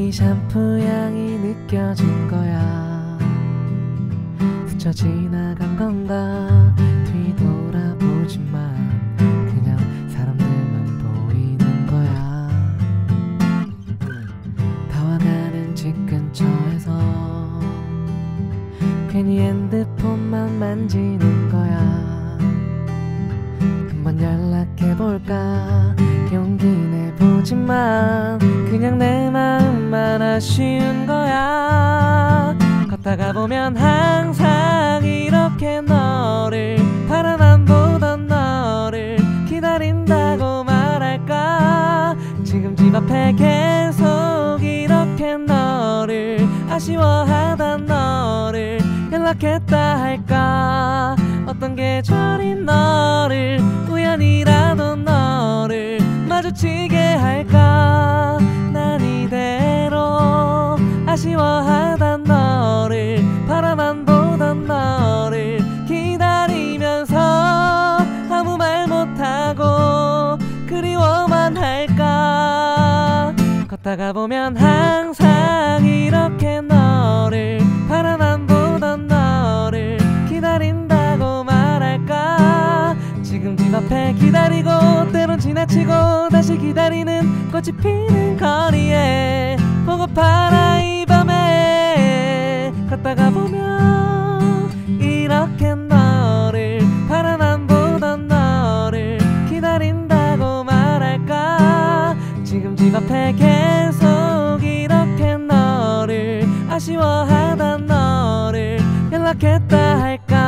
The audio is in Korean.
네 샴푸 향이 느껴진 거야. 스쳐 지나간 건가 뒤돌아보지만 그냥 사람들만 보이는 거야. 다와가는 집 근처에서 괜히 핸드폰만 만지는 거야. 한번 연락해볼까 용기 내보지만 그냥 내 마음만 아쉬운 거야. 걷다가 보면 항상 이렇게 너를 바라만 보던 너를 기다린다고 말할까. 지금 집 앞에 계속 이렇게 너를 아쉬워하던 너를 연락했다 할까. 어떤 계절이 너를 우연이라도 너를 마주치게 할까. 난 이대로 아쉬워하던 너를 바라만 보던 너를 기다리면서 아무 말 못하고 그리워만 할까. 걷다가 보면 항상 이렇게 너를 바라만 보던 너를 기다린다고 말할까. 지금 집 앞에 기다리고 때론 지나치고 다시 기다리는 꽃이 피는 거리에 보고파라 이 밤에. 걷다가 보면 이렇게 너를 바라만 보던 너를 기다린다고 말할까. 지금 집 앞에 계속 이렇게 너를 아쉬워하던 너를 연락했다 할까.